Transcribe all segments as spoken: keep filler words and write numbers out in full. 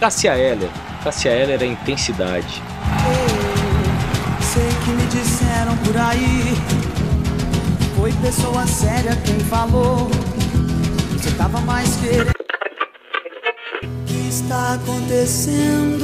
Cássia Eller. Cássia Eller é intensidade. Eu sei que me disseram por aí, foi pessoa séria quem falou, você tava mais querendo. O que está acontecendo?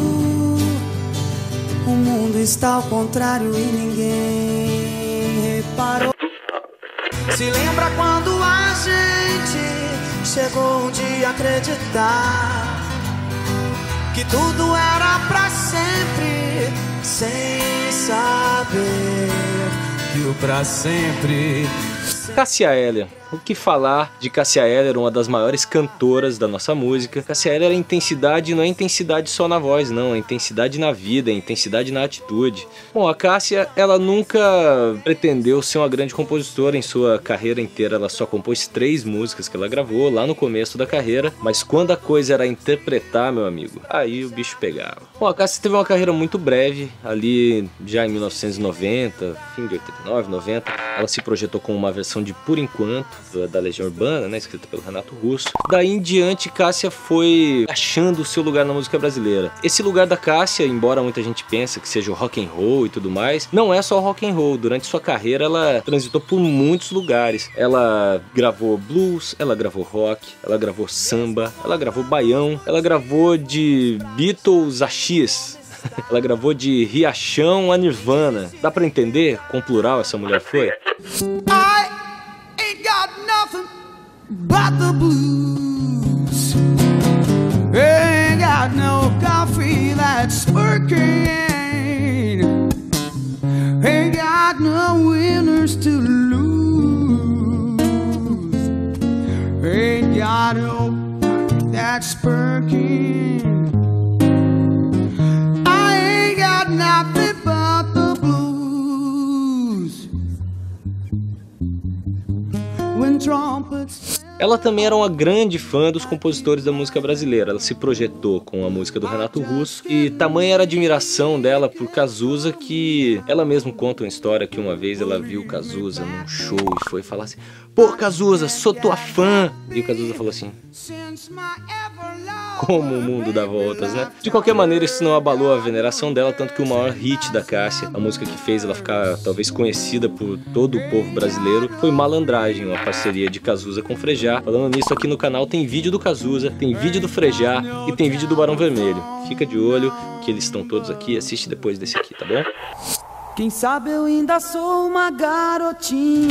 O mundo está ao contrário e ninguém reparou. Se lembra quando a gente chegou um dia a acreditar que tudo era pra sempre, sem saber que o pra sempre... Cássia Eller. O que falar de Cássia Eller, uma das maiores cantoras da nossa música. Cássia Eller é intensidade, não é intensidade só na voz, não. É intensidade na vida, é intensidade na atitude. Bom, a Cássia, ela nunca pretendeu ser uma grande compositora em sua carreira inteira. Ela só compôs três músicas que ela gravou lá no começo da carreira. Mas quando a coisa era interpretar, meu amigo, aí o bicho pegava. Bom, a Cássia teve uma carreira muito breve, ali já em mil novecentos e noventa, fim de oitenta e nove, noventa. Ela se projetou com uma versão de Por Enquanto, da Legião Urbana, né, escrita pelo Renato Russo. Daí em diante, Cássia foi achando o seu lugar na música brasileira. Esse lugar da Cássia, embora muita gente pense que seja o rock and roll e tudo mais, não é só o rock and roll. Durante sua carreira, ela transitou por muitos lugares. Ela gravou blues, ela gravou rock, ela gravou samba, ela gravou baião, ela gravou de Beatles a X. Ela gravou de Riachão a Nirvana. Dá pra entender quão plural essa mulher foi? Got nothing but the blues. Ain't got no coffee that's working. Ain't got no winners to lose. Ain't got no that's perking. I ain't got nothing but the blues. Ela também era uma grande fã dos compositores da música brasileira. Ela se projetou com a música do Renato Russo e tamanha era a admiração dela por Cazuza que ela mesma conta uma história que uma vez ela viu Cazuza num show e foi falar assim: "Pô, Cazuza, sou tua fã!" E o Cazuza falou assim: como o mundo dá voltas, né? De qualquer maneira, isso não abalou a veneração dela, tanto que o maior hit da Cássia, a música que fez ela ficar talvez conhecida por todo o povo brasileiro, foi Malandragem, uma parceria de Cazuza com Frejá. Falando nisso, aqui no canal tem vídeo do Cazuza, tem vídeo do Frejá e tem vídeo do Barão Vermelho. Fica de olho que eles estão todos aqui, assiste depois desse aqui, tá bom? Quem sabe eu ainda sou uma garotinha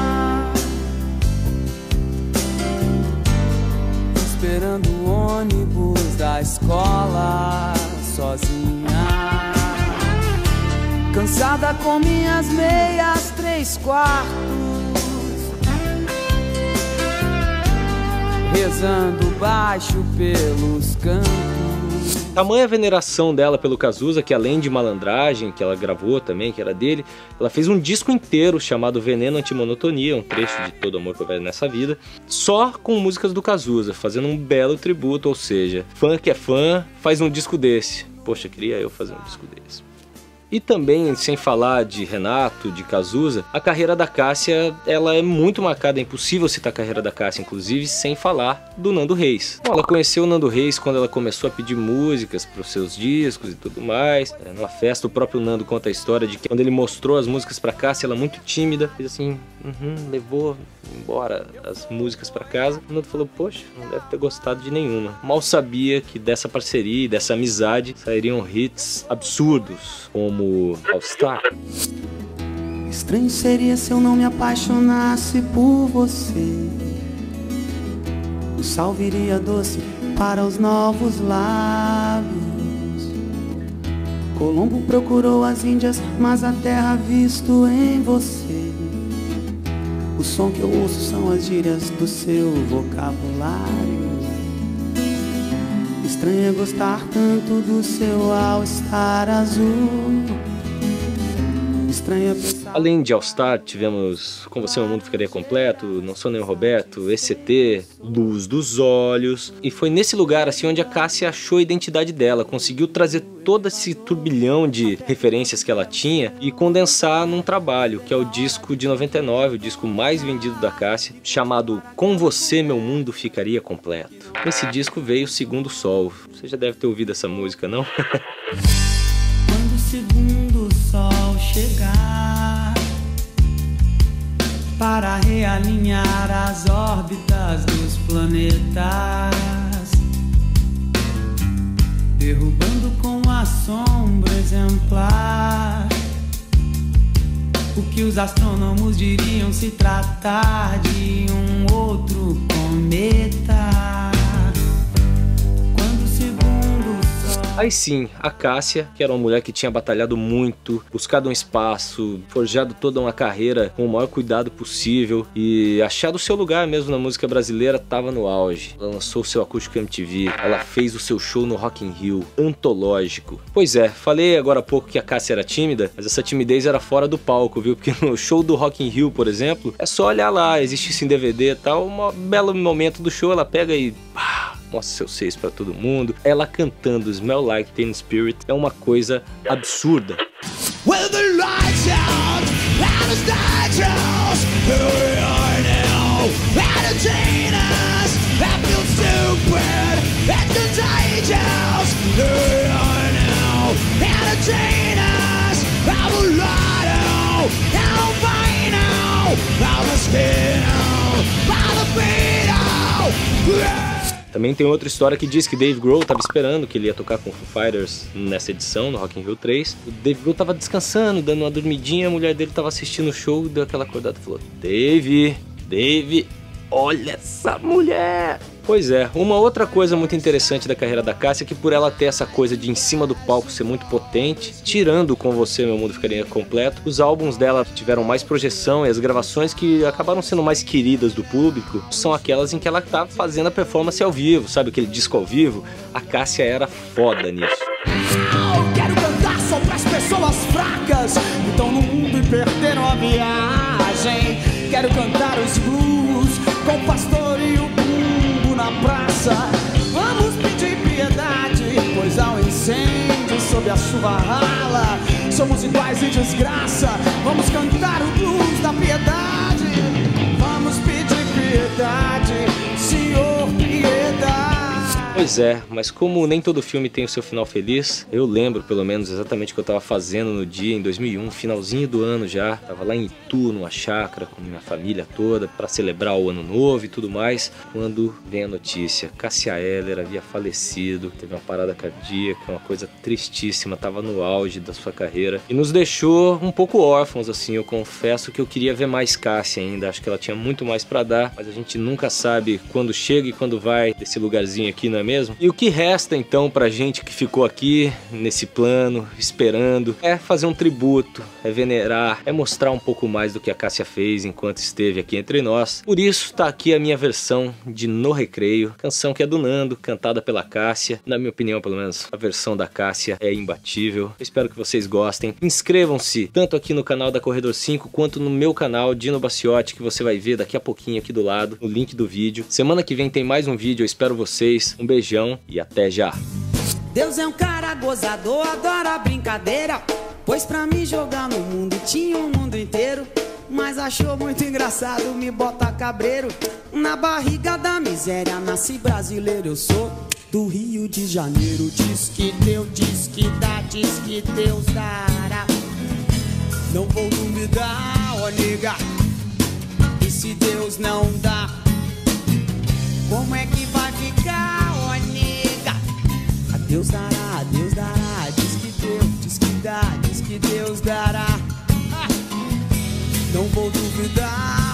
esperando o ônibus da escola sozinha, cansada com minhas meias três quartos, rezando baixo pelos cantos. Tamanha veneração dela pelo Cazuza, que além de Malandragem, que ela gravou também, que era dele, ela fez um disco inteiro chamado Veneno Antimonotonia, um trecho de Todo Amor que Houver Nessa Vida, só com músicas do Cazuza, fazendo um belo tributo, ou seja, fã que é fã faz um disco desse. Poxa, queria eu fazer um disco desse. E também, sem falar de Renato, de Cazuza, a carreira da Cássia, ela é muito marcada, é impossível citar a carreira da Cássia, inclusive, sem falar do Nando Reis. Bom, ela conheceu o Nando Reis quando ela começou a pedir músicas para os seus discos e tudo mais. É, numa festa, o próprio Nando conta a história de que quando ele mostrou as músicas para Cássia, ela muito tímida, fez assim, uhum, levou embora as músicas para casa. O Nando falou, poxa, não deve ter gostado de nenhuma. Mal sabia que dessa parceria e dessa amizade sairiam hits absurdos, como All Star. Estranho seria se eu não me apaixonasse por você. O sal viria doce para os novos lábios. Colombo procurou as Índias, mas a terra visto em você. O som que eu ouço são as gírias do seu vocabulário. Estranho é gostar tanto do seu All Star azul. Estranho é pensar... Além de All Star, tivemos Com Você Meu Mundo Ficaria Completo, Não Sou Nem o Roberto, E C T, Luz dos Olhos. E foi nesse lugar assim onde a Cássia achou a identidade dela, conseguiu trazer todo esse turbilhão de referências que ela tinha e condensar num trabalho, que é o disco de noventa e nove, o disco mais vendido da Cássia, chamado Com Você Meu Mundo Ficaria Completo. Nesse disco veio o Segundo Sol. Você já deve ter ouvido essa música, não? Quando o segundo sol chegar para realinhar as órbitas dos planetas, derrubando com a sombra exemplar o que os astrônomos diriam se tratar de um outro cometa. Quando o segundo sol... Aí sim, a Cássia, que era uma mulher que tinha batalhado muito, buscado um espaço, forjado toda uma carreira com o maior cuidado possível e achado o seu lugar mesmo na música brasileira, estava no auge. Ela lançou o seu acústico M T V, ela fez o seu show no Rock in Rio, antológico. Pois é, falei agora há pouco que a Cássia era tímida, mas essa timidez era fora do palco, viu? Porque no show do Rock in Rio, por exemplo, é só olhar lá, existe isso em D V D e tal, um belo momento do show, ela pega e... mostra seus seios pra todo mundo. Ela cantando Smell Like Teen Spirit é uma coisa absurda. Well, the lights out, and the stage shows, here we are now, entertain us, I feel stupid, it's contagious, here we are now, entertain us, I'm a lotto, I'm a vino, I'm a skin, I'm a beat, yeah. Também tem outra história que diz que Dave Grohl estava esperando que ele ia tocar com Foo Fighters nessa edição, no Rock in Rio três. O Dave Grohl estava descansando, dando uma dormidinha, a mulher dele estava assistindo o show, deu aquela acordada e falou: Dave, Dave, olha essa mulher! Pois é, uma outra coisa muito interessante da carreira da Cássia é que por ela ter essa coisa de em cima do palco ser muito potente, tirando Com Você Meu Mundo Ficaria Completo, os álbuns dela tiveram mais projeção e as gravações que acabaram sendo mais queridas do público são aquelas em que ela tá fazendo a performance ao vivo, sabe aquele disco ao vivo? A Cássia era foda nisso. Eu quero cantar só pras pessoas fracas que estão no mundo e perderam a viagem. Quero cantar os blues com o pastor e o bumbo na praça. Vamos pedir piedade, pois há um incêndio sob a chuva rala. Somos iguais e desgraça, vamos cantar o blues da piedade. Vamos pedir piedade, Senhor, piedade. Pois é, mas como nem todo filme tem o seu final feliz, eu lembro pelo menos exatamente o que eu tava fazendo no dia, em dois mil e um, finalzinho do ano já. Tava lá em Itu, numa chácara, com minha família toda, pra celebrar o ano novo e tudo mais, quando vem a notícia: Cássia Eller havia falecido, teve uma parada cardíaca, uma coisa tristíssima, tava no auge da sua carreira e nos deixou um pouco órfãos, assim. Eu confesso que eu queria ver mais Cássia ainda, acho que ela tinha muito mais pra dar, mas a gente nunca sabe quando chega e quando vai desse lugarzinho aqui, não é mesmo? E o que resta então pra gente que ficou aqui nesse plano, esperando, é fazer um tributo, é venerar, é mostrar um pouco mais do que a Cássia fez enquanto esteve aqui entre nós. Por isso tá aqui a minha versão de No Recreio, canção que é do Nando, cantada pela Cássia. Na minha opinião, pelo menos, a versão da Cássia é imbatível. Eu espero que vocês gostem. Inscrevam-se tanto aqui no canal da Corredor cinco quanto no meu canal Dino Bacciotti, que você vai ver daqui a pouquinho aqui do lado, no link do vídeo. Semana que vem tem mais um vídeo, eu espero vocês. Um beijão e até já. Deus é um cara gozador, adora brincadeira, pois pra me jogar no mundo tinha um mundo inteiro. Mas achou muito engraçado me botar cabreiro. Na barriga da miséria nasci brasileiro, eu sou do Rio de Janeiro. Diz que Deus, diz que dá, diz que Deus dará. Não vou duvidar, ó nega. E se Deus não dá, como é que vai ficar, ó nega? A Deus dará, a Deus dará. Diz que Deus, diz que dá, diz que Deus dará. Não vou duvidar.